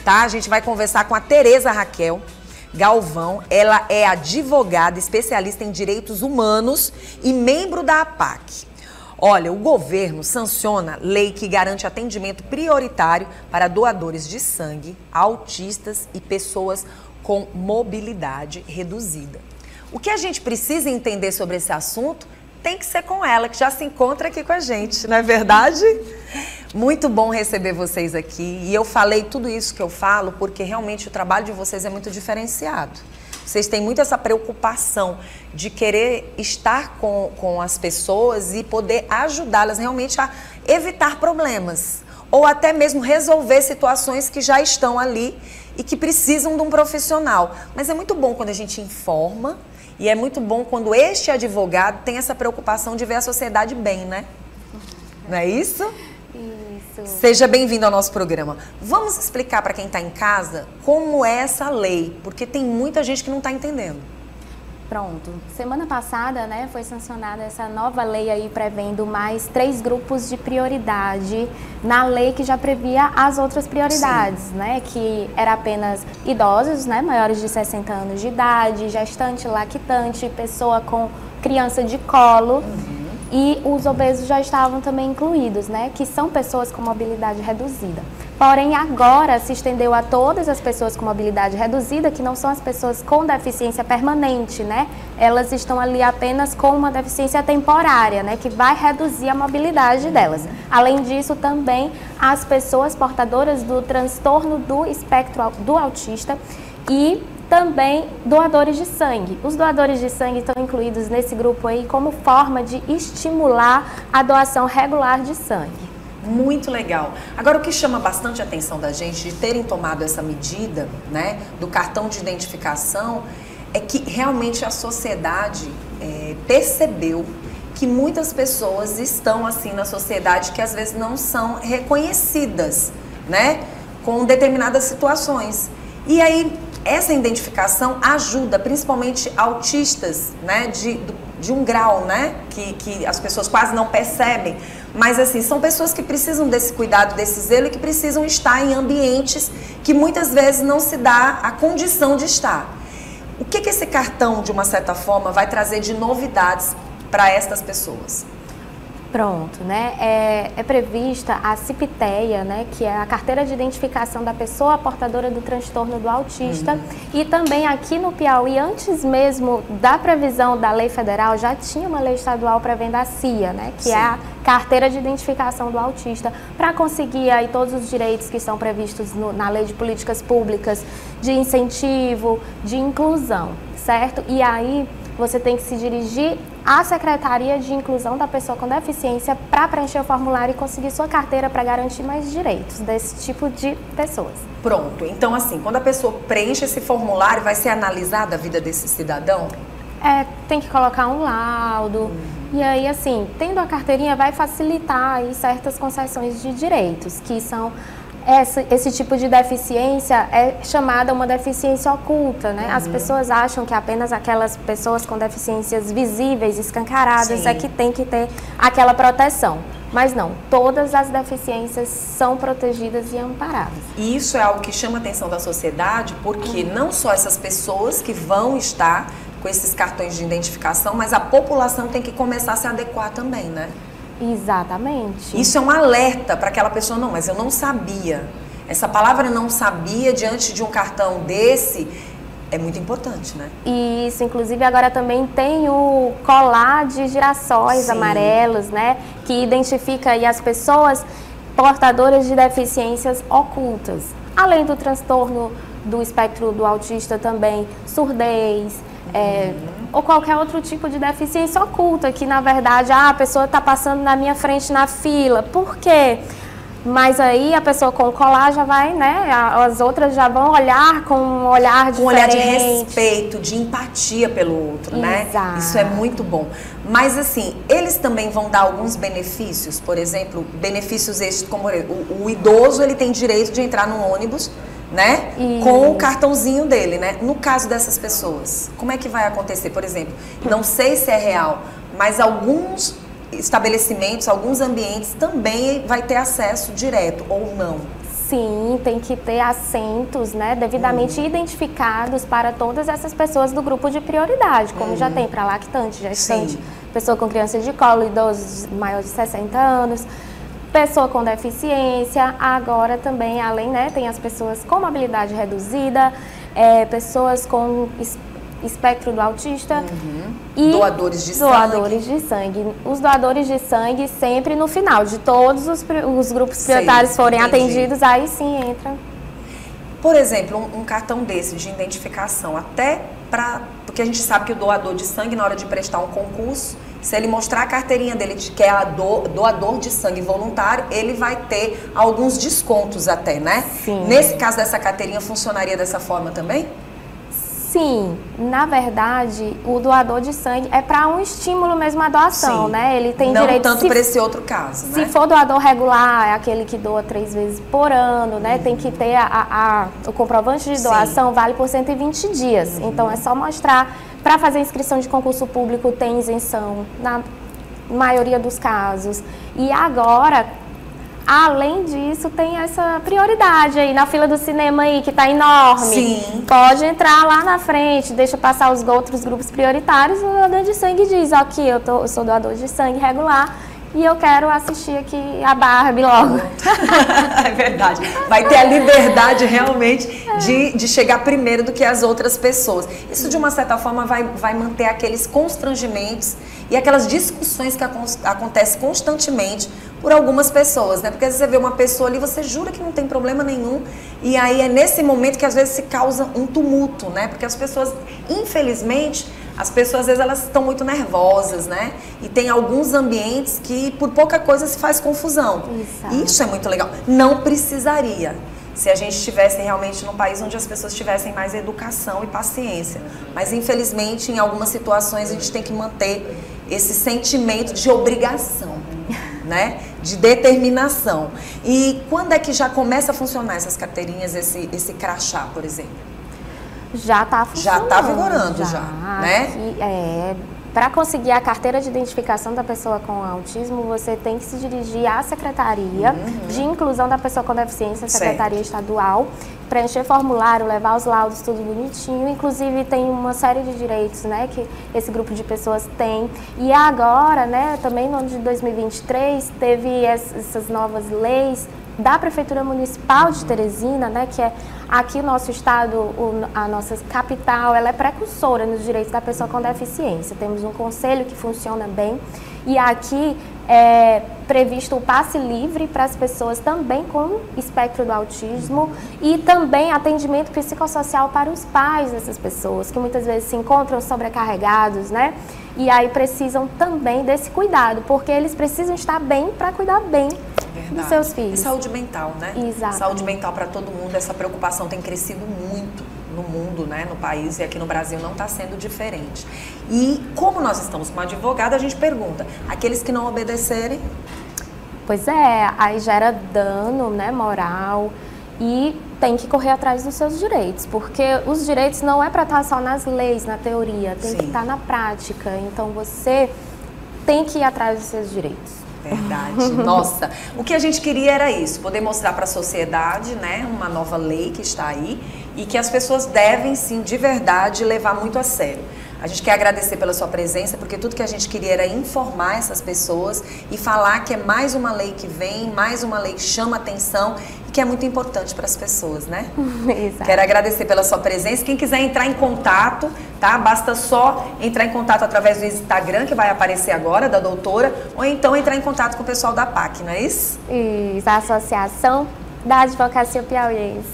tá? A gente vai conversar com a Tereza Raquel Galvão. Ela é advogada, especialista em direitos humanos e membro da APAC. Olha, o governo sanciona lei que garante atendimento prioritário para doadores de sangue, autistas e pessoas com mobilidade reduzida. O que a gente precisa entender sobre esse assunto tem que ser com ela, que já se encontra aqui com a gente, não é verdade? Muito bom receber vocês aqui. E eu falei tudo isso que eu falo porque realmente o trabalho de vocês é muito diferenciado. Vocês têm muito essa preocupação de querer estar com as pessoas e poder ajudá-las realmente a evitar problemas. Ou até mesmo resolver situações que já estão ali e que precisam de um profissional. Mas é muito bom quando a gente informa e é muito bom quando este advogado tem essa preocupação de ver a sociedade bem, né? Não é isso? Isso. Seja bem-vindo ao nosso programa. Vamos explicar para quem está em casa como é essa lei, porque tem muita gente que não está entendendo. Pronto. Semana passada, né, foi sancionada essa nova lei aí prevendo mais 3 grupos de prioridade na lei que já previa as outras prioridades, sim, né, que era apenas idosos, né, maiores de 60 anos de idade, gestante, lactante, pessoa com criança de colo. E os obesos já estavam também incluídos, né, que são pessoas com mobilidade reduzida. Porém, agora se estendeu a todas as pessoas com mobilidade reduzida, que não são as pessoas com deficiência permanente, né? Elas estão ali apenas com uma deficiência temporária, né, que vai reduzir a mobilidade delas. Além disso, também as pessoas portadoras do transtorno do espectro do autista e também doadores de sangue. Os doadores de sangue estão incluídos nesse grupo aí como forma de estimular a doação regular de sangue. Muito legal. Agora, o que chama bastante a atenção da gente de terem tomado essa medida, né, do cartão de identificação, é que realmente a sociedade percebeu que muitas pessoas estão assim na sociedade que às vezes não são reconhecidas, né, com determinadas situações. E aí, essa identificação ajuda, principalmente autistas, né, de um grau, né, que as pessoas quase não percebem, mas assim, são pessoas que precisam desse cuidado, desse zelo e que precisam estar em ambientes que muitas vezes não se dá a condição de estar. O que esse cartão, de uma certa forma, vai trazer de novidades para estas pessoas? Pronto, né? É prevista a CIPTEA, né? Que é a carteira de identificação da pessoa portadora do transtorno do autista. E também aqui no Piauí, antes mesmo da previsão da lei federal, já tinha uma lei estadual prevendo a CIA, né? Que sim, é a carteira de identificação do autista, para conseguir aí todos os direitos que estão previstos na lei de políticas públicas, de incentivo, de inclusão, certo? E aí você tem que se dirigir à Secretaria de Inclusão da Pessoa com Deficiência para preencher o formulário e conseguir sua carteira para garantir mais direitos desse tipo de pessoas. Pronto. Então, assim, quando a pessoa preenche esse formulário, vai ser analisada a vida desse cidadão? Tem que colocar um laudo. E aí, assim, tendo a carteirinha vai facilitar aí certas concessões de direitos, que são... Esse tipo de deficiência é chamada uma deficiência oculta, né? As pessoas acham que apenas aquelas pessoas com deficiências visíveis, escancaradas, sim, é que tem que ter aquela proteção. Mas não, todas as deficiências são protegidas e amparadas. E isso é algo que chama a atenção da sociedade, porque não só essas pessoas que vão estar com esses cartões de identificação, mas a população tem que começar a se adequar também, né? Exatamente. Isso é um alerta para aquela pessoa, não, mas eu não sabia. Essa palavra não sabia diante de um cartão desse é muito importante, né? Isso, inclusive agora também tem o colar de girassóis, sim, amarelos, né? Que identifica aí as pessoas portadoras de deficiências ocultas. Além do transtorno do espectro do autista também, surdez, ou qualquer outro tipo de deficiência oculta, que na verdade a pessoa está passando na minha frente na fila. Por quê? Mas aí a pessoa com o colar já vai, né? As outras já vão olhar com um olhar diferente. Um olhar de respeito, de empatia pelo outro, né? Exato. Isso é muito bom. Mas assim, eles também vão dar alguns benefícios, por exemplo, benefícios estes, como o idoso, ele tem direito de entrar num ônibus, né? Com o cartãozinho dele, né? No caso dessas pessoas, como é que vai acontecer? Por exemplo, não sei se é real, mas alguns estabelecimentos, alguns ambientes também vai ter acesso direto ou não. Sim, tem que ter assentos, né, devidamente identificados para todas essas pessoas do grupo de prioridade, como já tem para lactante, gestante, pessoa com criança de colo, idosos maiores de 60 anos, pessoa com deficiência, agora também, além, né, tem as pessoas com mobilidade reduzida, pessoas com espectro do autista e doadores de sangue. Os doadores de sangue sempre no final, de todos os grupos prioritários forem atendidos, aí sim entra. Por exemplo, um cartão desse de identificação, porque a gente sabe que o doador de sangue, na hora de prestar um concurso, se ele mostrar a carteirinha dele de que é doador de sangue voluntário, ele vai ter alguns descontos até, né? Sim. Nesse caso dessa carteirinha, funcionaria dessa forma também? Sim, na verdade, o doador de sangue é para um estímulo mesmo à doação, né? Ele tem direito... Não tanto para esse outro caso, né? Se for doador regular, é aquele que doa 3 vezes por ano, né? Tem que ter o comprovante de doação, vale por 120 dias. Então, é só mostrar. Para fazer inscrição de concurso público, tem isenção, na maioria dos casos. E agora... Além disso, tem essa prioridade aí na fila do cinema aí, que está enorme. Sim. Pode entrar lá na frente, deixa passar os outros grupos prioritários, o doador de sangue diz, aqui, eu sou doador de sangue regular e eu quero assistir aqui a Barbie logo. É verdade. Vai ter a liberdade realmente de chegar primeiro do que as outras pessoas. Isso, de uma certa forma, vai manter aqueles constrangimentos e aquelas discussões que acontecem constantemente por algumas pessoas, né? Porque às vezes você vê uma pessoa ali, você jura que não tem problema nenhum, e aí é nesse momento que às vezes se causa um tumulto, né? Porque as pessoas, infelizmente, as pessoas às vezes elas estão muito nervosas, né? E tem alguns ambientes que por pouca coisa se faz confusão. Isso é muito legal. Não precisaria, se a gente estivesse realmente num país onde as pessoas tivessem mais educação e paciência. Mas infelizmente, em algumas situações, a gente tem que manter esse sentimento de obrigação, né? De determinação. E quando é que já começa a funcionar essas carteirinhas, esse crachá, por exemplo? Já está funcionando. Já está vigorando, né? Para conseguir a carteira de identificação da pessoa com autismo, você tem que se dirigir à Secretaria de Inclusão da Pessoa com Deficiência, Secretaria Estadual, preencher formulário, levar os laudos, tudo bonitinho. Inclusive, tem uma série de direitos, né, que esse grupo de pessoas tem. E agora, né, também no ano de 2023, teve essas novas leis da Prefeitura Municipal de Teresina, né, que é aqui o nosso estado, a nossa capital, ela é precursora nos direitos da pessoa com deficiência. Temos um conselho que funciona bem e aqui é previsto o passe livre para as pessoas também com espectro do autismo e também atendimento psicossocial para os pais dessas pessoas, que muitas vezes se encontram sobrecarregados, né? E aí precisam também desse cuidado, porque eles precisam estar bem para cuidar bem dos seus filhos. E saúde mental, né? Exato. Saúde mental para todo mundo, essa preocupação tem crescido muito no mundo, né, no país, e aqui no Brasil não está sendo diferente. E como nós estamos com uma advogada, a gente pergunta, aqueles que não obedecerem? Pois é, aí gera dano, né, moral, e tem que correr atrás dos seus direitos, porque os direitos não é para estar só nas leis, na teoria, tem que estar na prática, então você tem que ir atrás dos seus direitos. Verdade. Nossa, o que a gente queria era isso, poder mostrar para a sociedade, né, uma nova lei que está aí e que as pessoas devem, sim, de verdade, levar muito a sério. A gente quer agradecer pela sua presença, porque tudo que a gente queria era informar essas pessoas e falar que é mais uma lei que vem, mais uma lei que chama atenção e que é muito importante para as pessoas, né? Exato. Quero agradecer pela sua presença. Quem quiser entrar em contato, tá? Basta só entrar em contato através do Instagram, que vai aparecer agora, da doutora, ou então entrar em contato com o pessoal da PAC, não é isso? Isso, a Associação da Advocacia Piauiense.